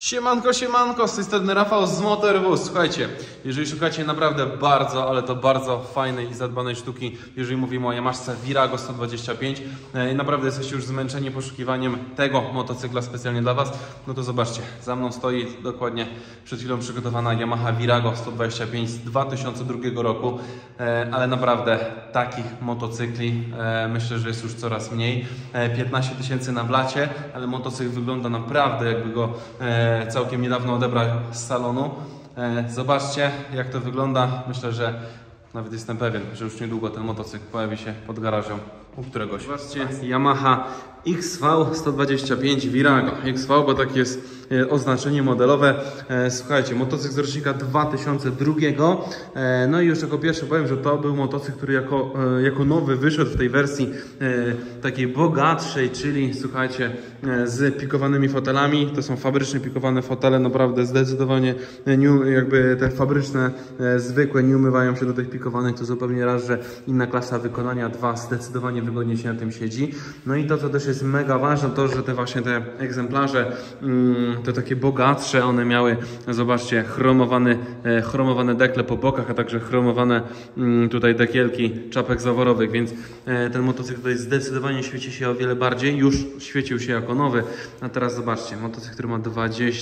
Siemanko, siemanko, z tej strony Rafał z MotorWóz. Słuchajcie, jeżeli szukacie naprawdę bardzo, ale to bardzo fajnej i zadbanej sztuki, jeżeli mówimy o Yamahce Virago 125 i naprawdę jesteście już zmęczeni poszukiwaniem tego motocykla specjalnie dla Was, no to zobaczcie, za mną stoi dokładnie przed chwilą przygotowana Yamaha Virago 125 z 2002 roku, ale naprawdę takich motocykli myślę, że jest już coraz mniej. 15 000 na blacie, ale motocykl wygląda naprawdę, jakby go całkiem niedawno odebrał z salonu. Zobaczcie, jak to wygląda. Myślę, że nawet jestem pewien, że już niedługo ten motocykl pojawi się pod garażem u któregoś. Zobaczcie, Yamaha XV125 Virago. XV, bo tak jest oznaczenie modelowe. Słuchajcie, motocykl z rocznika 2002. No i już jako pierwszy powiem, że to był motocykl, który jako nowy wyszedł w tej wersji takiej bogatszej, czyli słuchajcie, z pikowanymi fotelami. To są fabrycznie pikowane fotele, naprawdę zdecydowanie jakby te fabryczne, zwykłe nie umywają się do tych pikowanych, to zupełnie raz, że inna klasa wykonania, dwa, zdecydowanie wygodnie się na tym siedzi. No i to, co też jest mega ważne, to, że te egzemplarze, te takie bogatsze, one miały, zobaczcie, chromowane dekle po bokach, a także chromowane tutaj dekielki czapek zaworowych, więc ten motocykl tutaj zdecydowanie świeci się o wiele bardziej, już świecił się jako nowy, a teraz zobaczcie, motocykl, który ma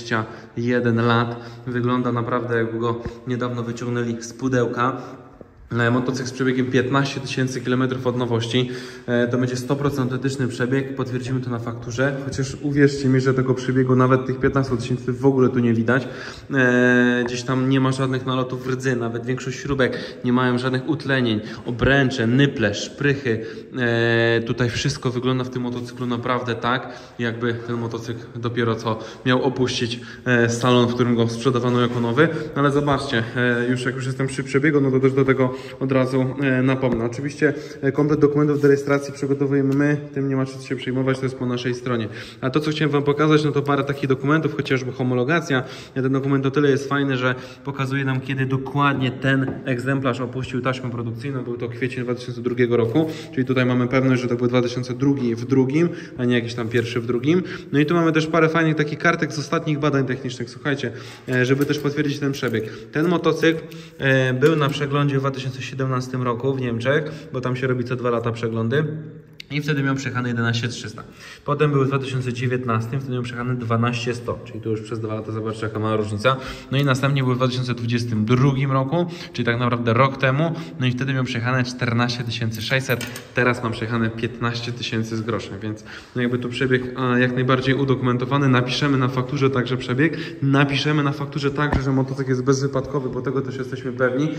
21 lat, wygląda naprawdę, jakby go niedawno wyciągnęli z pudełka. Motocykl z przebiegiem 15 000 km od nowości. To będzie 100% autentyczny przebieg. Potwierdzimy to na fakturze. Chociaż uwierzcie mi, że tego przebiegu, nawet tych 15 000 w ogóle tu nie widać. Gdzieś tam nie ma żadnych nalotów rdzy. Nawet większość śrubek nie mają żadnych utlenień. Obręcze, nyple, szprychy. Tutaj wszystko wygląda w tym motocyklu naprawdę tak, jakby ten motocykl dopiero co miał opuścić salon, w którym go sprzedawano jako nowy. Ale zobaczcie, jak już jestem przy przebiegu, no to też do tego od razu napomnę. Oczywiście komplet dokumentów do rejestracji przygotowujemy my, tym nie ma co się przejmować, to jest po naszej stronie. A to, co chciałem Wam pokazać, no to parę takich dokumentów, chociażby homologacja. Ten dokument o tyle jest fajny, że pokazuje nam, kiedy dokładnie ten egzemplarz opuścił taśmę produkcyjną. Był to kwiecień 2002 roku, czyli tutaj mamy pewność, że to był 2002 w drugim, a nie jakiś tam pierwszy w drugim. No i tu mamy też parę fajnych takich kartek z ostatnich badań technicznych, słuchajcie, żeby też potwierdzić ten przebieg. Ten motocykl był na przeglądzie w 2017 roku w Niemczech, bo tam się robi co 2 lata przeglądy. I wtedy miał przejechane 11300. Potem był w 2019, wtedy miał przejechane 12100, czyli tu już przez 2 lata, zobaczcie jaka mała różnica. No i następnie był w 2022 roku, czyli tak naprawdę rok temu, no i wtedy miał przejechane 14600, teraz mam przejechane 15 000 z groszem, więc no jakby tu przebieg jak najbardziej udokumentowany. Napiszemy na fakturze także przebieg, napiszemy na fakturze także, że motocykl jest bezwypadkowy, bo tego też jesteśmy pewni.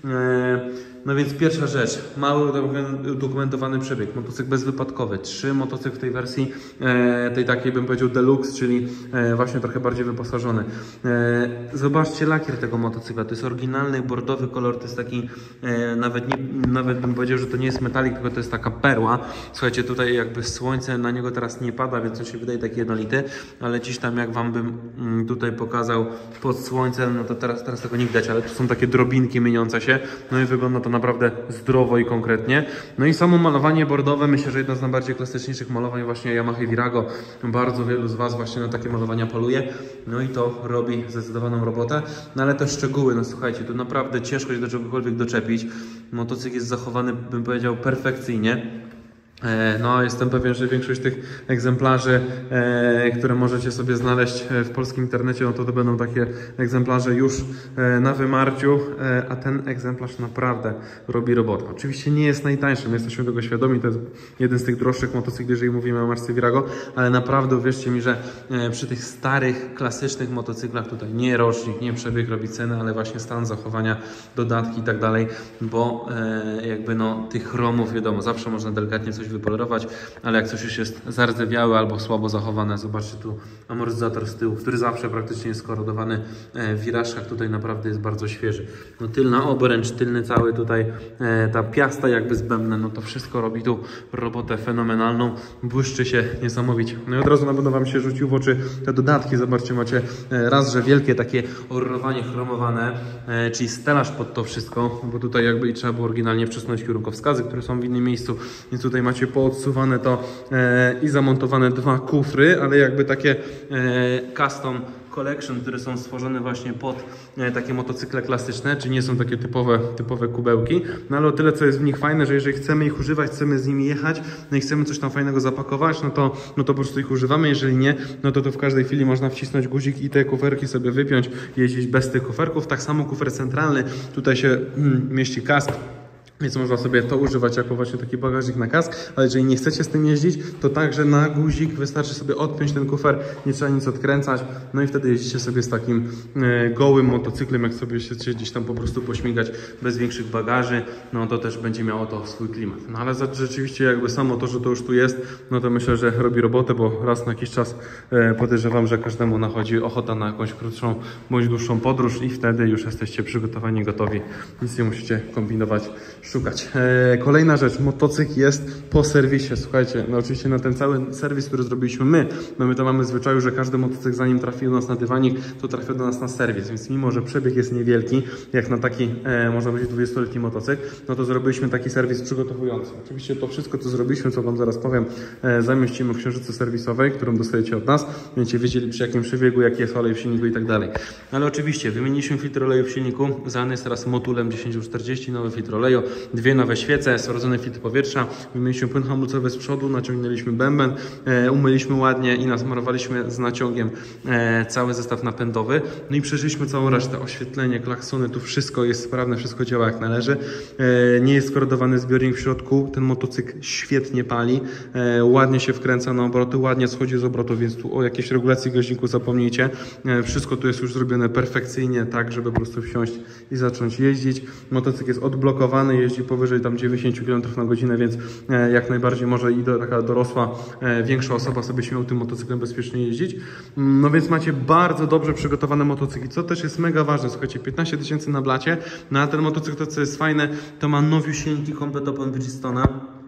No więc pierwsza rzecz, mały udokumentowany przebieg, motocykl bezwypadkowy, 3 motocykl w tej wersji, tej takiej bym powiedział deluxe, czyli właśnie trochę bardziej wyposażony. Zobaczcie lakier tego motocykla, to jest oryginalny bordowy kolor, to jest taki, nawet bym powiedział, że to nie jest metalik, tylko to jest taka perła. Słuchajcie, tutaj jakby słońce na niego teraz nie pada, więc on się wydaje taki jednolity, ale dziś tam jak Wam bym tutaj pokazał pod słońcem, no to teraz tego nie widać, ale tu są takie drobinki mieniące się, no i wygląda to naprawdę zdrowo i konkretnie. No i samo malowanie bordowe, myślę, że jedno z najbardziej klasyczniejszych malowań właśnie Yamaha Virago. Bardzo wielu z Was właśnie na takie malowania poluje. No i to robi zdecydowaną robotę. No ale te szczegóły, no słuchajcie, tu naprawdę ciężko się do czegokolwiek doczepić. Motocykl jest zachowany, bym powiedział, perfekcyjnie. No, jestem pewien, że większość tych egzemplarzy, które możecie sobie znaleźć w polskim internecie, no to będą takie egzemplarze już na wymarciu, a ten egzemplarz naprawdę robi robotę. Oczywiście nie jest najtańszy, my jesteśmy tego świadomi, to jest jeden z tych droższych motocykli, jeżeli mówimy o Yamahce Virago, ale naprawdę uwierzcie mi, że przy tych starych, klasycznych motocyklach tutaj nie rocznik, nie przebieg robi cenę, ale właśnie stan zachowania, dodatki i tak dalej, bo jakby no tych chromów, wiadomo, zawsze można delikatnie coś wypolerować, ale jak coś już jest zardzewiałe albo słabo zachowane, zobaczcie tu amortyzator z tyłu, który zawsze praktycznie jest korodowany w wirażkach, tutaj naprawdę jest bardzo świeży. No tylna obręcz, tylny cały tutaj, ta piasta jakby zbędna, no to wszystko robi tu robotę fenomenalną, błyszczy się niesamowicie. No i od razu na pewno Wam się rzucił w oczy te dodatki, zobaczcie, macie raz, że wielkie takie ororowanie chromowane, czyli stelaż pod to wszystko, bo tutaj jakby i trzeba było oryginalnie przesunąć kierunkowskazy, które są w innym miejscu, więc tutaj macie poodsuwane to i zamontowane 2 kufry, ale jakby takie custom Collection, które są stworzone właśnie pod takie motocykle klasyczne, czy nie są takie typowe kubełki. No ale o tyle, co jest w nich fajne, że jeżeli chcemy ich używać, chcemy z nimi jechać, no i chcemy coś tam fajnego zapakować, no to po prostu ich używamy. Jeżeli nie, no to w każdej chwili można wcisnąć guzik i te kuferki sobie wypiąć, jeździć bez tych kuferków. Tak samo kufer centralny, tutaj się mieści kask. Więc można sobie to używać jako właśnie taki bagażnik na kask, ale jeżeli nie chcecie z tym jeździć, to także na guzik wystarczy sobie odpiąć ten kufer, nie trzeba nic odkręcać, no i wtedy jeździcie sobie z takim gołym motocyklem, jak sobie chcecie gdzieś tam po prostu pośmigać bez większych bagaży, no to też będzie miało to swój klimat. No ale rzeczywiście jakby samo to, że to już tu jest, no to myślę, że robi robotę, bo raz na jakiś czas podejrzewam, że każdemu nachodzi ochota na jakąś krótszą bądź dłuższą podróż i wtedy już jesteście przygotowani, gotowi, nic nie musicie kombinować, szukać. Kolejna rzecz, motocykl jest po serwisie. Słuchajcie, no oczywiście na ten cały serwis, który zrobiliśmy my, no my to mamy zwyczaju, że każdy motocykl, zanim trafi do nas na dywanik, to trafia do nas na serwis, więc mimo, że przebieg jest niewielki, jak na taki, można powiedzieć, 20-letni motocykl, no to zrobiliśmy taki serwis przygotowujący. Oczywiście to wszystko, co zrobiliśmy, co Wam zaraz powiem, zamieścimy w książce serwisowej, którą dostajecie od nas, będziecie wiedzieli, przy jakim przebiegu, jaki jest olej w silniku i tak dalej. Ale oczywiście wymieniliśmy filtr oleju w silniku, zany jest teraz Motulem 1040, nowy filtr oleju, dwie nowe świece, sprawdzony filtr powietrza, wymieniliśmy płyn hamulcowy z przodu, naciągnęliśmy bęben, umyliśmy ładnie i nasmarowaliśmy z naciągiem cały zestaw napędowy, no i przeżyliśmy całą resztę, oświetlenie, klaksony, tu wszystko jest sprawne, wszystko działa jak należy, nie jest skorodowany zbiornik w środku, ten motocykl świetnie pali, ładnie się wkręca na obroty, ładnie schodzi z obrotu, więc tu o jakiejś regulacji gaźniku zapomnijcie, wszystko tu jest już zrobione perfekcyjnie, tak żeby po prostu wsiąść i zacząć jeździć. Motocykl jest odblokowany, jeździ powyżej tam 90 km na godzinę, więc jak najbardziej może i taka dorosła, większa osoba sobie śmiał tym motocyklem bezpiecznie jeździć. No więc macie bardzo dobrze przygotowane motocykli, co też jest mega ważne. Słuchajcie, 15 000 na blacie, no a ten motocykl, to co jest fajne, to ma nowiusieńki komplet opon Bridgestona.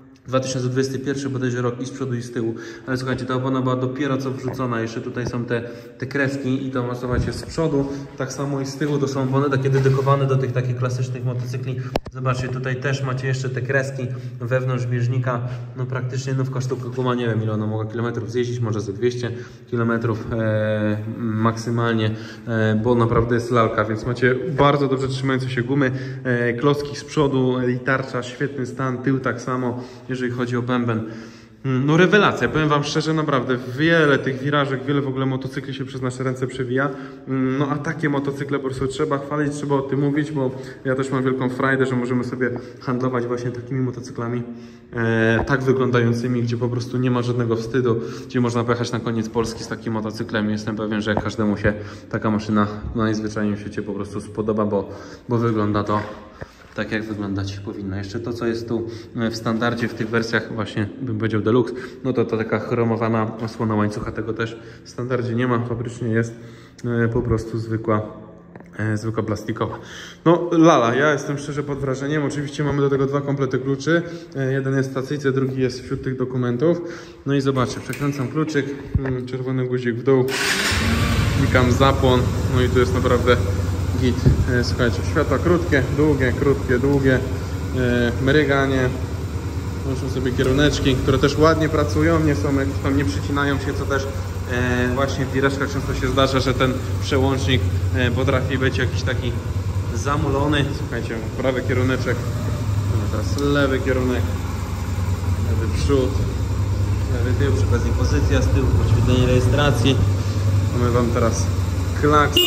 2021 bodajże rok i z przodu i z tyłu, ale słuchajcie, ta opona była dopiero co wrzucona, jeszcze tutaj są te kreski i to macie z przodu, tak samo i z tyłu, to są opony takie dedykowane do tych takich klasycznych motocykli. Zobaczcie, tutaj też macie jeszcze te kreski wewnątrz bieżnika, no praktycznie nówka sztuka guma, nie wiem ile ona mogła kilometrów zjeździć, może ze 200 kilometrów maksymalnie, bo naprawdę jest lalka, więc macie bardzo dobrze trzymające się gumy, klocki z przodu i tarcza, świetny stan, tył tak samo. Jeżeli chodzi o bęben, no rewelacja, powiem Wam szczerze, naprawdę wiele tych wirażek, wiele w ogóle motocykli się przez nasze ręce przewija, no a takie motocykle po prostu trzeba chwalić, trzeba o tym mówić, bo ja też mam wielką frajdę, że możemy sobie handlować właśnie takimi motocyklami tak wyglądającymi, gdzie po prostu nie ma żadnego wstydu, gdzie można pojechać na koniec Polski z takim motocyklem. Jestem pewien, że każdemu się taka maszyna najzwyczajniej w świecie po prostu spodoba, bo wygląda to tak jak wyglądać powinno. Jeszcze to, co jest tu w standardzie w tych wersjach właśnie, bym powiedział deluxe, no to taka chromowana osłona łańcucha, tego też w standardzie nie ma, fabrycznie jest po prostu zwykła plastikowa. No lala, ja jestem szczerze pod wrażeniem. Oczywiście mamy do tego dwa komplety kluczy. Jeden jest w stacyjce, drugi jest wśród tych dokumentów. No i zobaczcie, przekręcam kluczyk, czerwony guzik w dół, klikam zapłon, no i tu jest naprawdę git. Słuchajcie, światła krótkie, długie, mryganie. Są sobie kieruneczki, które też ładnie pracują, nie są jakieś tam, nie przycinają się, co też właśnie w wirażkach często się zdarza, że ten przełącznik potrafi być jakiś taki zamulony. Słuchajcie, prawy kieruneczek, teraz lewy kierunek, lewy przód, lewy tył, przy okazji pozycja z tyłu, podświetlenie rejestracji. Mamy Wam teraz klakson,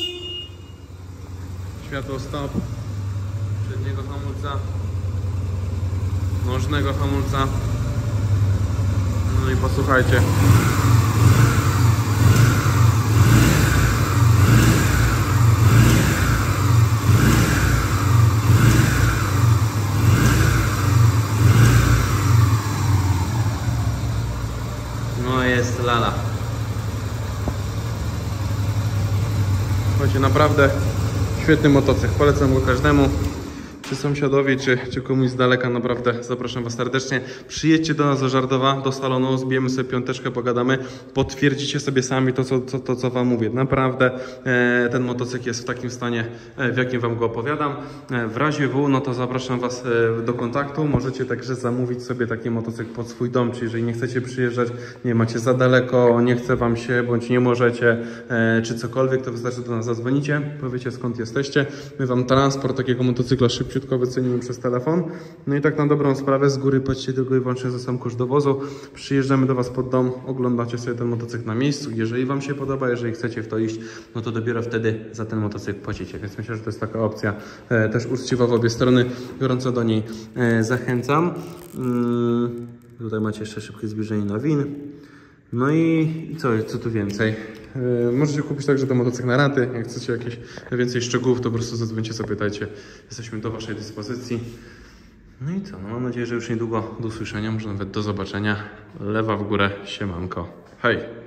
światło stop, przedniego hamulca, nożnego hamulca. No i posłuchajcie. No jest lala. Słuchajcie, naprawdę świetny motocykl. Polecam go każdemu. czy sąsiadowi, czy komuś z daleka, naprawdę zapraszam Was serdecznie. Przyjedźcie do nas do Żardowa, do salonu, zbijemy sobie piąteczkę, pogadamy, potwierdzicie sobie sami to, co Wam mówię. Naprawdę ten motocykl jest w takim stanie, w jakim Wam go opowiadam. W razie W, no to zapraszam Was do kontaktu. Możecie także zamówić sobie taki motocykl pod swój dom, czyli jeżeli nie chcecie przyjeżdżać, nie macie za daleko, nie chce Wam się, bądź nie możecie, czy cokolwiek, to wystarczy do nas zadzwonicie, powiecie skąd jesteście. My Wam transport takiego motocykla szybciutko wycenimy przez telefon. No i tak na dobrą sprawę z góry płacicie tylko i wyłącznie za sam koszt dowozu. Przyjeżdżamy do Was pod dom, oglądacie sobie ten motocykl na miejscu. Jeżeli Wam się podoba, jeżeli chcecie w to iść, no to dopiero wtedy za ten motocykl płacicie. Więc myślę, że to jest taka opcja też uczciwa w obie strony. Gorąco do niej zachęcam. Tutaj macie jeszcze szybkie zbliżenie na WIN. No i co tu więcej? Możecie kupić także ten motocykl na raty. Jak chcecie jakieś więcej szczegółów, to po prostu zadzwońcie, zapytajcie. Jesteśmy do Waszej dyspozycji. No i co? No mam nadzieję, że już niedługo do usłyszenia, może nawet do zobaczenia. Lewa w górę, siemanko. Hej!